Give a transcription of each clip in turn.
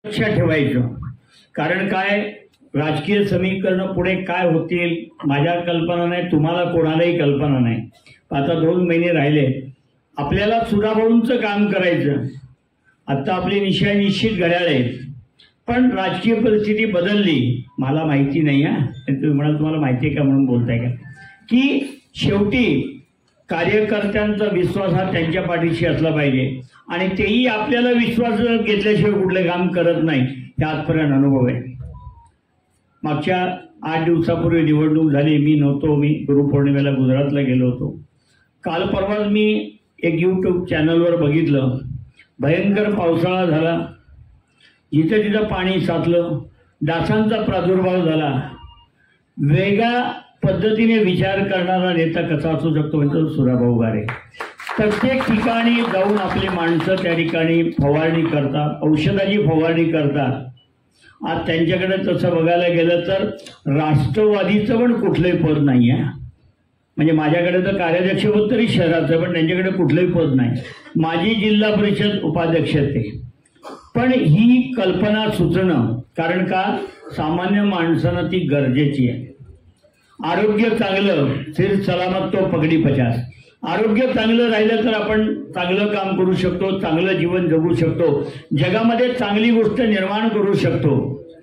लक्षात ठेवायचं. कारण काय, राजकीय समीकरण पुढे काय होतील माझ्या कल्पना नाही, तुम्हाला कोणालाही कल्पना नाही. आता 2 महिने राहिले, आपल्याला सुधाभाऊंचं काम करायचं. आता आपली निश्चय निश्चित घड्याळ आहे, पण राजकीय परिस्थिती बदलली. मला माहिती नाही तुम्ही म्हणाल तुम्हाला माहिती आहे का म्हणून बोलताय का, की शेवटी कार्यकर्त्यांचा विश्वास हा त्यांच्या पाठीशी असला पाहिजे आणि तेही आपल्याला विश्वास घेतल्याशिवाय कुठले काम करत नाही. हे आजपर्यंत अनुभव आहे. मागच्या 8 दिवसापूर्वी निवडणूक झाली, मी नव्हतो, मी गुरुपौर्णिमेला गुजरातला गेलो होतो. काल परवाच मी एक YouTube चॅनलवर बघितलं, भयंकर पावसाळा झाला, जिथं तिथं पाणी साचलं, डासांचा प्रादुर्भाव झाला. वेगळ्या पद्धतीने विचार करणारा नेता कसा असू शकतो म्हणजे सुधाभाऊ गारे. प्रत्येक ठिकाणी जाऊन आपली माणसं त्या ठिकाणी फवारणी करतात, औषधाची फवारणी करतात. आज त्यांच्याकडे तसं बघायला गेलं तर राष्ट्रवादीचं पण कुठलंही पद नाही आहे. म्हणजे माझ्याकडे तर कार्याध्यक्षपद तरी शहराचं, पण त्यांच्याकडे कुठलंही पद नाही. माझी जिल्हा परिषद उपाध्यक्ष ते. पण ही कल्पना सुचणं, कारण का सामान्य माणसानं ती गरजेची आहे. आरोग्य चांगलं, सिर सलामत तो पगडी 50. आरोग्य चांगलं राहिलं तर आपण चांगलं काम करू शकतो, चांगलं जीवन जगू शकतो, जगामध्ये चांगली गोष्ट निर्माण करू शकतो.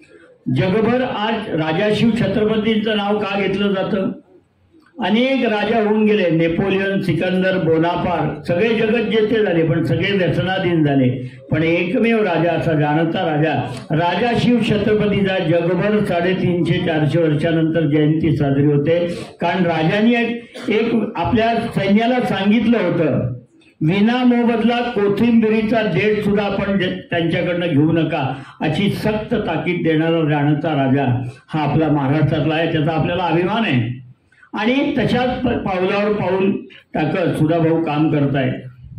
जगभर आज राजाशिव छत्रपतींचं नाव का घेतलं जातं? अनेक राजा होऊन गेले, नेपोलियन, सिकंदर, बोनापार्ट, सगळे जगत जेते झाले, पण सगळे व्यसनाधीन झाले. पण एकमेव राजा, असा जाणता राजा, राजाशिव छत्रपतीचा जगभर 350-400 वर्षानंतर जयंती साजरी होते. कारण राजांनी एक आपल्या सैन्याला सांगितलं होतं, विना मोबदला कोथिंबिरीचा देठ सुद्धा आपण त्यांच्याकडनं घेऊ नका, अशी सक्त ताकीद देणारा जाणता राजा हा आपला महाराष्ट्रातला आहे. त्याचा आपल्याला अभिमान आहे. आणि तशाच पावलावर पाऊल टाकत सुधाभाऊ काम करतायत.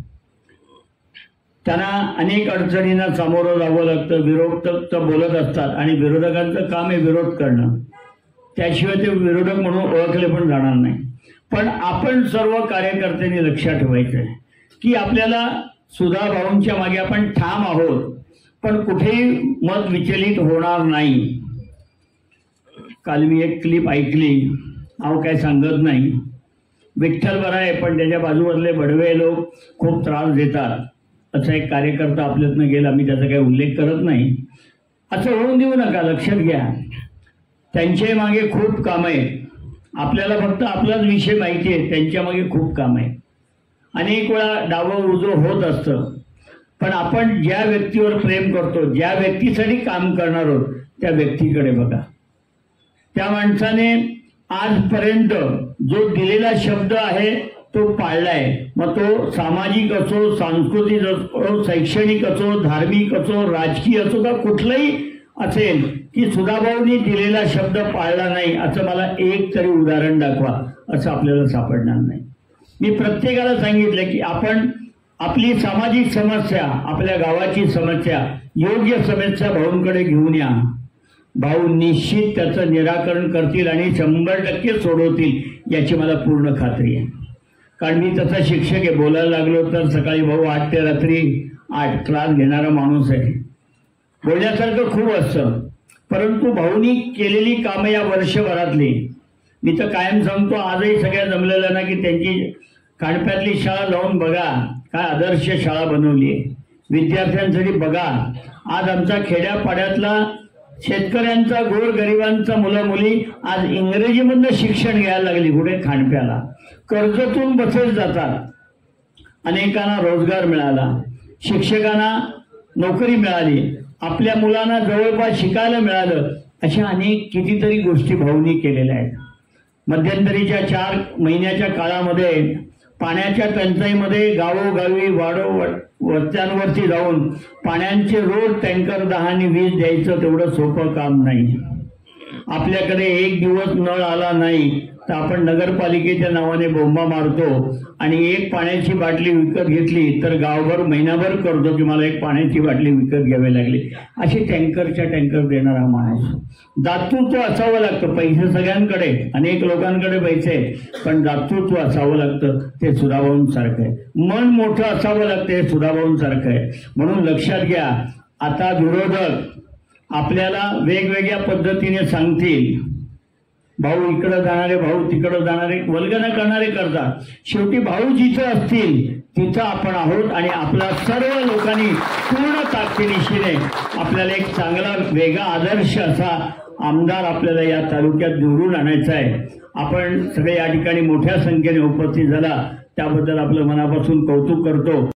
त्यांना अनेक अडचणींना सामोरं जावं लागतं. विरोधक तर बोलत असतात आणि विरोधकांचं काम आहे विरोध करणं, त्याशिवाय ते विरोधक म्हणून ओळखले पण जाणार नाही. पण आपण सर्व कार्यकर्त्यांनी लक्षात ठेवायचं आहे की आपल्याला सुधाभाऊंच्या मागे आपण ठाम आहोत, पण कुठेही मत विचलित होणार नाही. काल मी एक क्लिप ऐकली, अहो काय सांगत नाही, विठ्ठल बरा आहे पण त्याच्या बाजूवरले बडवे लोक खूप त्रास देतात, असा एक कार्यकर्ता आपल्यातनं गेला. मी त्याचा काही उल्लेख करत नाही, असं होऊन देऊ नका. लक्षात घ्या, त्यांच्या मागे खूप काम आहे. आपल्याला फक्त आपलाच विषय माहिती आहे, त्यांच्या मागे खूप काम आहे. अनेक वेळा डावं उजवं होत असतं, पण आपण ज्या व्यक्तीवर प्रेम करतो, ज्या व्यक्तीसाठी काम करणार आहोत, त्या व्यक्तीकडे बघा. त्या माणसाने आजपर्यंत जो दिलेला शब्द आहे तो पाळलाय. मग तो सामाजिक असो, सांस्कृतिक असो, शैक्षणिक असो, धार्मिक असो, राजकीय असो, का कुठलंही असेल, की सुधाभाऊंनी दिलेला शब्द पाळला नाही असं मला एक तरी उदाहरण दाखवा, असं आपल्याला सापडणार नाही. मी प्रत्येकाला सांगितलं की आपण आपली सामाजिक समस्या, आपल्या गावाची समस्या, योग्य समस्या भाऊंकडे घेऊन या. भाऊ निश्चित त्याचं निराकरण करतील आणि 100% सोडवतील, याची मला पूर्ण खात्री आहे. कारण मी तसा शिक्षक आहे. बोलायला लागलो तर सकाळी भाऊ 8 ते रात्री 8 क्लास घेणारा माणूस आहे. बोलण्यासारखं खूप असतं, परंतु भाऊनी केलेली कामं या वर्षभरातली, मी तर कायम सांगतो, आजही सगळ्या जमलेल्या ना, की त्यांची खांडप्यातली शाळा जाऊन बघा, काय आदर्श शाळा बनवली आहे विद्यार्थ्यांसाठी. बघा, आज आमचा खेड्यापाड्यातला शेतकऱ्यांचा, गोरगरिबांचा मुलं मुली आज इंग्रजीमधनं शिक्षण घ्यायला लागली. कुठे? खांडप्याला. कर्जतून बसेस जातात. अनेकांना रोजगार मिळाला, शिक्षकांना नोकरी मिळाली, आपल्या मुलांना जवळपास शिकायला मिळालं. अशा अनेक कितीतरी गोष्टी भाऊंनी केलेल्या आहेत. मध्यंतरीच्या 4 महिन्याच्या काळामध्ये पाण्याच्या टंचाईमध्ये गावोगावी वस्त्यांवरती जाऊन पाण्याचे रोज टँकर 10 आणि 20 द्यायचं तेवढं सोपं काम नाही. आपल्याकडे एक दिवस नळ आला नाही तर आपण नगरपालिकेच्या नावाने बोंबा मारतो आणि एक पाण्याची बाटली विकत घेतली तर गावभर महिनाभर करतो की मला एक पाण्याची बाटली विकत घ्यावी लागली. असे टँकरच्या टँकर देणारा माणूस. दातृत्व असावं लागतं. पैसे सगळ्यांकडे, अनेक लोकांकडे पैसे, पण दातृत्व असावं लागतं. ते सुधाभाऊंसारखं आहे. मन मोठं असावं लागतं, हे सुधाभाऊंसारखं आहे. म्हणून लक्षात घ्या, आता विरोधक आपल्याला वेगवेगळ्या पद्धतीने सांगतील, भाऊ इकडं जाणारे, भाऊ तिकडं जाणारे, वल्गना करणारे करतात. शेवटी भाऊ जिथं असतील तिथं आपण आहोत आणि आपला सर्व लोकांनी पूर्ण ताकदीनिशीने आपल्याला एक चांगला वेगळा आदर्श असा आमदार आपल्याला या तालुक्यात निवडून आणायचा आहे. आपण सगळे या ठिकाणी मोठ्या संख्येने उपस्थित झाला त्याबद्दल आपलं मनापासून कौतुक करतो.